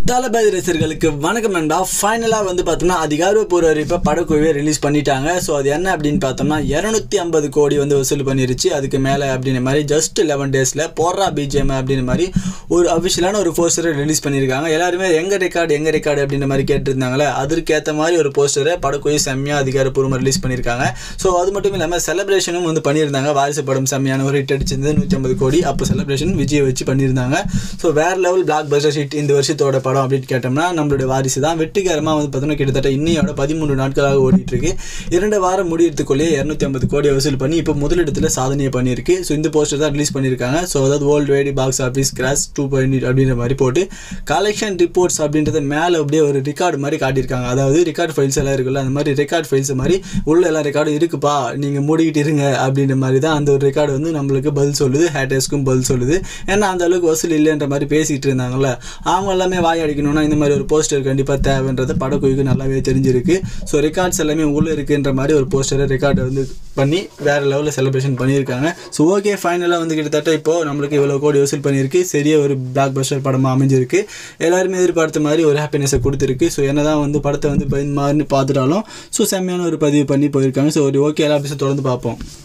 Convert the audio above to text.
தளபதி ரசிகர்களுக்கு வணக்கம் நண்பா. ஃபைனலாக வந்து பார்த்தோம்னா அதிகாரப்பூர்வ அறிவிப்பை படக்குழுவே ரிலீஸ் பண்ணிட்டாங்க. ஸோ அது என்ன அப்படின்னு பார்த்தோம்னா 250 கோடி வந்து வசூல் பண்ணிருச்சு. அதுக்கு மேலே அப்படின்ற மாதிரி ஜஸ்ட் 11 டேஸில் போடுறா பிஜிஎம் அப்படின்ற மாதிரி ஒரு அஃபிஷியலான ஒரு போஸ்டரை ரிலீஸ் பண்ணியிருக்காங்க. எல்லாருமே எங்கள் ரெக்கார்டு அப்படின்ற மாதிரி கேட்டிருந்தாங்களே, அதற்கேற்ற மாதிரி ஒரு போஸ்டரை படக்குழு செம்மையாக அதிகாரப்பூர்வமாக ரிலீஸ் பண்ணியிருக்காங்க. ஸோ அது மட்டும் இல்லாமல் செலிப்ரேஷனும் வந்து பண்ணியிருந்தாங்க. வாரிசு படம் செம்மையான ஒரு ஹிட் அடிச்சிருந்தது 150 கோடி. அப்போ செலிப்ரேஷன் விஜயை வச்சு பண்ணியிருந்தாங்க. ஸோ வேறு லெவல் பிளாக் பஸ்டர் ஹிட் இந்த வருஷத்தோட படம் அப்படின்னு கேட்டோம்னா நம்மளுடைய வாரிசு தான். வெற்றிகரமாக வந்து பார்த்தோம்னா கிட்டத்தட்ட இன்னையோட 13 நாட்களாக ஓடிட்டு இருக்கு. 2 வாரம் முடியறதுக்குள்ளேயே 250 கோடி வசூல் பண்ணி இப்போ முதலிடத்தில் சாதனையை பண்ணியிருக்கு. ஸோ இந்த போஸ்டர் தான் ரிலீஸ் பண்ணியிருக்காங்க. ஸோ அதாவது world wide box office gross 2.8 அப்படின்ற மாதிரி போட்டு கலெக்ஷன் ரிப்போர்ட்ஸ் அப்படின்றத மேலே அப்படியே ஒரு ரெக்கார்டு மாதிரி காட்டியிருக்காங்க. அதாவது ரெக்கார்டு ஃபைல்ஸ் எல்லாம் இருக்குல்ல, அந்த மாதிரி ரெக்கார்டு ஃபைல்ஸ் மாதிரி உள்ள எல்லாம் ரெக்கார்டும் இருக்குப்பா, நீங்கள் மூடிக்கிட்டு இருங்க அப்படின்ற மாதிரி தான் அந்த ஒரு ரெக்கார்டு வந்து நம்மளுக்கு பதில் சொல்லுது. ஹேட்டர்ஸ்க்கும் பதில் சொல்லுது. ஏன்னா அந்த அளவுக்கு வசூல் இல்லைன்ற மாதிரி பேசிகிட்டு இருந்தாங்கல்ல, அவங்க எல்லாமே வாயடிக்கணும்னா இந்த மாதிரி ஒரு போஸ்டர் கண்டிப்பாக தேவைன்றது படக்குழுக்கு நல்லாவே தெரிஞ்சிருக்கு. ஸோ ரெக்கார்ட்ஸ் எல்லாமே உள்ளே இருக்குன்ற மாதிரி ஒரு போஸ்டரை ரெக்கார்டை வந்து பண்ணி வேறு லெவலில் செலிப்ரேஷன் பண்ணியிருக்காங்க. ஸோ ஓகே, ஃபைனலாக வந்து கிட்டத்தட்ட இப்போது நம்மளுக்கு இவ்வளோ கோடி வசூல் பண்ணியிருக்கு. சரியாக ஒரு பிளாக் பஸ்டர் படமாக அமைஞ்சிருக்கு. எல்லாருமே எதிர்பார்த்த மாதிரி ஒரு ஹாப்பினஸை கொடுத்துருக்கு. ஸோ என்ன தான் வந்து படத்தை வந்து பயந்து மாதிரி பார்த்துட்டாலும் ஸோ செம்மையான ஒரு பதிவு பண்ணி போயிருக்காங்க. ஸோ ஒரு ஓகே, எல்லா விஷயம் தொடர்ந்து பார்ப்போம்.